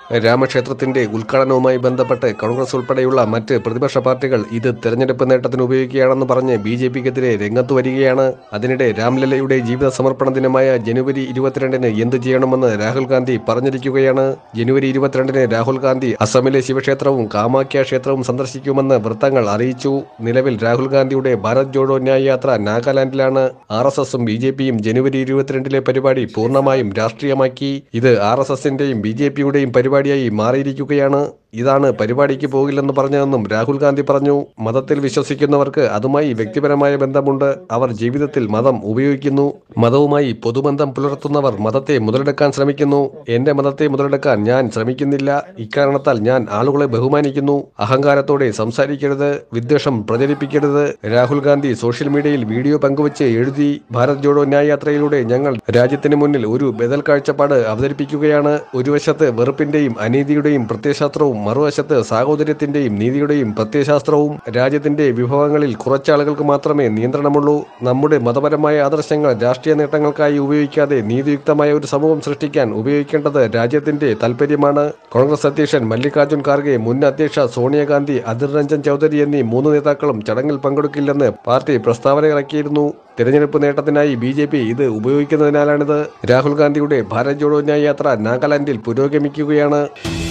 രാമക്ഷേത്രത്തിന്റെ ഉദ്ഘാടനവുമായി ബന്ധപ്പെട്ട് കോൺഗ്രസ് ഉൾപ്പെടെയുള്ള മറ്റ് പ്രതിപക്ഷ പാർട്ടികൾ ഇത് തെരഞ്ഞെടുപ്പ് നേട്ടത്തിന് ഉപയോഗിക്കുകയാണെന്ന് പറഞ്ഞ് ബി.ജെ.പിക്കെതിരെ രംഗത്തു വരികയാണ്. അതിനിടെ രാംലല്ലയുടെ ജീവിത സമർപ്പണ ദിനമായ ജനുവരി 22-ന് എന്തു ചെയ്യണമെന്ന് രാഹുൽ ഗാന്ധി പറഞ്ഞിരിക്കുകയാണ്. ജനുവരി 22-ന് രാഹുൽ ഗാന്ധി അസമിലെ ശിവക്ഷേത്രവും കാമാഖ്യ ക്ഷേത്രവും സന്ദർശിക്കുമെന്ന് വൃത്തങ്ങൾ അറിയിച്ചു. നിലവിൽ രാഹുൽ ഗാന്ധിയുടെ ഭാരത് ജോഡോ ന്യായ് യാത്ര നാഗാലാൻഡിലാണ്. RSSും ബി.ജെ.പിയും ജനുവരി 22-ലെ പരിപാടി പൂർണ്ണമായും രാഷ്ട്രീയമാക്കി. ഇത് RSSന്റെയും ബി.ജെ.പിയുടെയും പരിപാടിയായി മാറിയിരിക്കുകയാണ്. ഇതാണ് പരിപാടിക്ക് പോകില്ലെന്ന് പറഞ്ഞതെന്നും രാഹുൽ ഗാന്ധി പറഞ്ഞു. മതത്തിൽ വിശ്വസിക്കുന്നവർക്ക് അതുമായി വ്യക്തിപരമായ ബന്ധമുണ്ട്. അവർ ജീവിതത്തിൽ മതം ഉപയോഗിക്കുന്നു. മതവുമായി പൊതുബന്ധം പുലർത്തുന്നവർ മതത്തെ മുതലെടുക്കാൻ ശ്രമിക്കുന്നു. എന്റെ മതത്തെ മുതലെടുക്കാൻ ഞാൻ ശ്രമിക്കുന്നില്ല. ഇക്കാരണത്താൽ ഞാൻ ആളുകളെ ബഹുമാനിക്കുന്നു. അഹങ്കാരത്തോടെ സംസാരിക്കരുത്, വിദ്വേഷം പ്രചരിപ്പിക്കരുത്. രാഹുൽ ഗാന്ധി സോഷ്യൽ മീഡിയയിൽ വീഡിയോ പങ്കുവച്ച് എഴുതി. ഭാരത് ജോഡോ ന്യായ് യാത്രയിലൂടെ ഞങ്ങൾ രാജ്യത്തിന് മുന്നിൽ ഒരു ബദൽ കാഴ്ചപ്പാട് അവതരിപ്പിക്കുകയാണ്. ഒരു വശത്ത് വെറുപ്പിന്റെയും അനീതിയുടെയും പ്രത്യയശാസ്ത്രവും, മറുവശത്ത് സാഹോദര്യത്തിന്റെയും നീതിയുടെയും പ്രത്യയശാസ്ത്രവും. രാജ്യത്തിന്റെ വിഭവങ്ങളിൽ കുറച്ചാളുകൾക്ക് മാത്രമേ നിയന്ത്രണമുള്ളൂ. നമ്മുടെ മതപരമായ ആദർശങ്ങൾ രാഷ്ട്രീയ നേട്ടങ്ങൾക്കായി ഉപയോഗിക്കാതെ നീതിയുക്തമായ ഒരു സമൂഹം സൃഷ്ടിക്കാൻ ഉപയോഗിക്കേണ്ടത് രാജ്യത്തിന്റെ താൽപര്യമാണ്. കോൺഗ്രസ് അധ്യക്ഷൻ മല്ലികാർജുൻ ഖാർഗെ, മുൻ അധ്യക്ഷ സോണിയാഗാന്ധി, അധിർ രഞ്ജൻ ചൌധരി എന്നീ 3 നേതാക്കളും ചടങ്ങിൽ പങ്കെടുക്കില്ലെന്ന് പാർട്ടി പ്രസ്താവന ഇറക്കിയിരുന്നു. തെരഞ്ഞെടുപ്പ് നേട്ടത്തിനായി ബി.ജെ.പി ഇത് ഉപയോഗിക്കുന്നതിനാലാണിത്. രാഹുൽ ഗാന്ധിയുടെ ഭാരത് ജോഡോ ന്യായ് യാത്ര നാഗാലാൻഡിൽ പുരോഗമിക്കുകയാണ്.